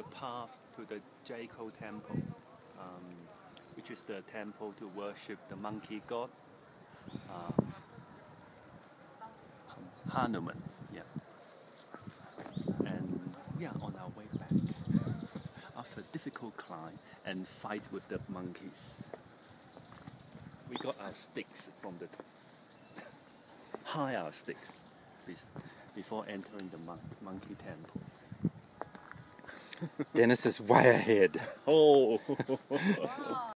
the path to the Jako temple, which is the temple to worship the monkey god, Hanuman. Yeah. And we are on our way back after a difficult climb and fight with the monkeys. We got our sticks from the hide our sticks before entering the monkey temple. Dennis is way ahead. Oh!